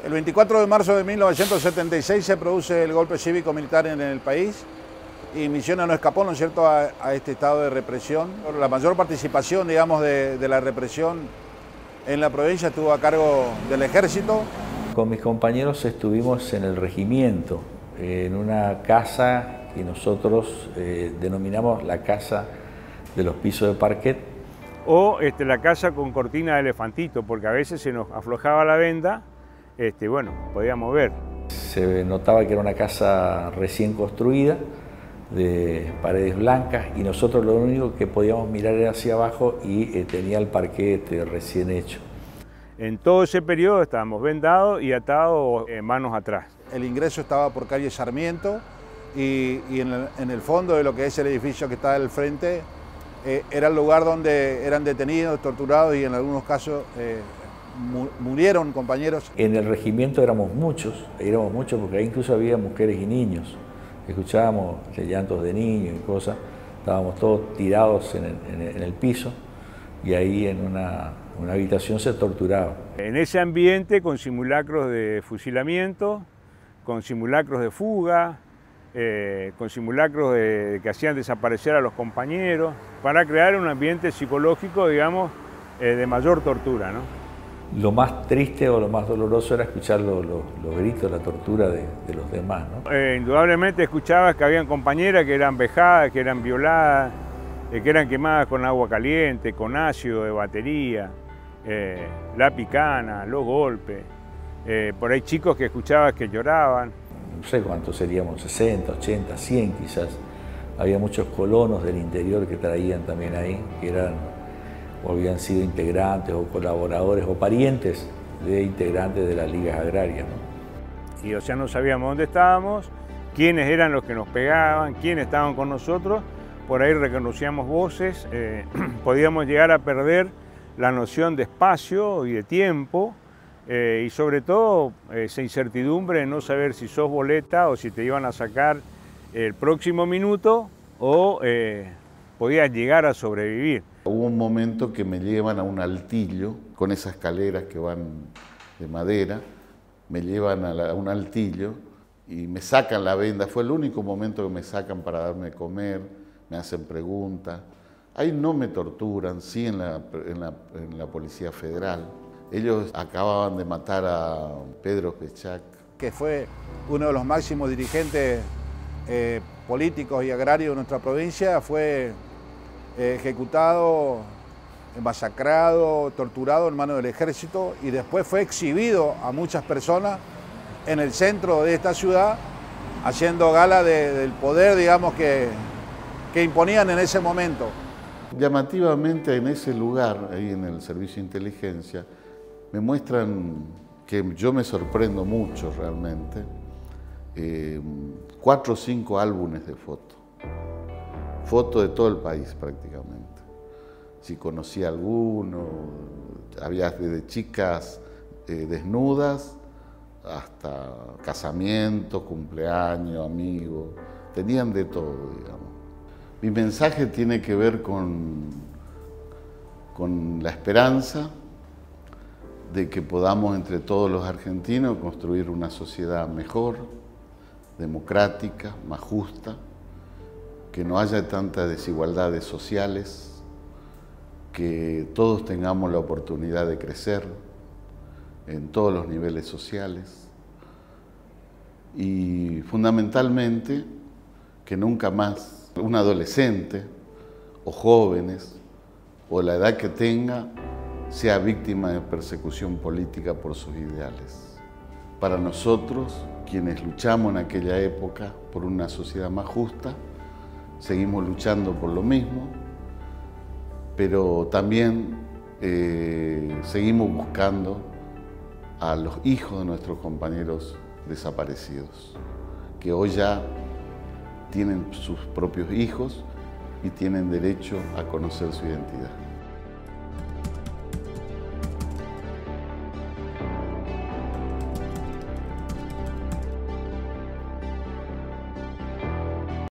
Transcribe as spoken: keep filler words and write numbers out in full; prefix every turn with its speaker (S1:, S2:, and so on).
S1: El veinticuatro de marzo de mil novecientos setenta y seis se produce el golpe cívico-militar en el país y Misiones no escapó, ¿no es cierto?, a, a este estado de represión. La mayor participación, digamos, de, de la represión en la provincia estuvo a cargo del ejército.
S2: Con mis compañeros estuvimos en el regimiento, en una casa que nosotros eh, denominamos la casa de los pisos de parquet.
S3: O este, la casa con cortina de elefantito, porque a veces se nos aflojaba la venda, este, bueno, podíamos ver.
S2: Se notaba que era una casa recién construida, de paredes blancas, y nosotros lo único que podíamos mirar era hacia abajo y eh, tenía el parquet recién hecho.
S3: En todo ese periodo estábamos vendados y atados eh, manos atrás.
S1: El ingreso estaba por calle Sarmiento y, y en, el, en el fondo de lo que es el edificio que está al frente eh, era el lugar donde eran detenidos, torturados y en algunos casos eh, mu murieron compañeros.
S2: En el regimiento éramos muchos, éramos muchos porque ahí incluso había mujeres y niños. Escuchábamos llantos de niños y cosas, estábamos todos tirados en el, en el, en el piso y ahí en una, una habitación se torturaba.
S3: En ese ambiente con simulacros de fusilamiento, con simulacros de fuga, eh, con simulacros de, de que hacían desaparecer a los compañeros, para crear un ambiente psicológico, digamos, eh, de mayor tortura, ¿no?
S2: Lo más triste o lo más doloroso era escuchar los, los, los gritos, la tortura de, de los demás, ¿no?
S3: Eh, indudablemente escuchabas que habían compañeras que eran vejadas, que eran violadas, eh, que eran quemadas con agua caliente, con ácido de batería, eh, la picana, los golpes. Eh, por ahí chicos que escuchabas que lloraban.
S2: No sé cuántos seríamos, sesenta, ochenta, cien quizás. Había muchos colonos del interior que traían también ahí, que eran o habían sido integrantes o colaboradores o parientes de integrantes de las ligas agrarias, ¿no?
S3: Y o sea, no sabíamos dónde estábamos, quiénes eran los que nos pegaban, quiénes estaban con nosotros, por ahí reconocíamos voces, eh, podíamos llegar a perder la noción de espacio y de tiempo, eh, y sobre todo esa incertidumbre de no saber si sos boleta o si te iban a sacar el próximo minuto o eh, podías llegar a sobrevivir.
S4: Hubo un momento que me llevan a un altillo, con esas escaleras que van de madera, me llevan a, la, a un altillo y me sacan la venda. Fue el único momento que me sacan para darme de comer, me hacen preguntas. Ahí no me torturan, sí en la, en la, en la Policía Federal. Ellos acababan de matar a Pedro Pechac,
S1: que fue uno de los máximos dirigentes eh, políticos y agrarios de nuestra provincia, fue ejecutado, masacrado, torturado en manos del ejército y después fue exhibido a muchas personas en el centro de esta ciudad, haciendo gala de, del poder, digamos, que, que imponían en ese momento.
S4: Llamativamente en ese lugar, ahí en el Servicio de Inteligencia, me muestran que yo me sorprendo mucho realmente, eh, cuatro o cinco álbumes de fotos. Fotos de todo el país prácticamente. Si conocía alguno, había desde chicas eh, desnudas hasta casamientos, cumpleaños, amigos, tenían de todo, digamos. Mi mensaje tiene que ver con, con la esperanza de que podamos entre todos los argentinos construir una sociedad mejor, democrática, más justa, que no haya tantas desigualdades sociales, que todos tengamos la oportunidad de crecer en todos los niveles sociales y fundamentalmente que nunca más un adolescente o jóvenes o la edad que tenga sea víctima de persecución política por sus ideales. Para nosotros, quienes luchamos en aquella época por una sociedad más justa, seguimos luchando por lo mismo, pero también eh, seguimos buscando a los hijos de nuestros compañeros desaparecidos, que hoy ya tienen sus propios hijos y tienen derecho a conocer su identidad.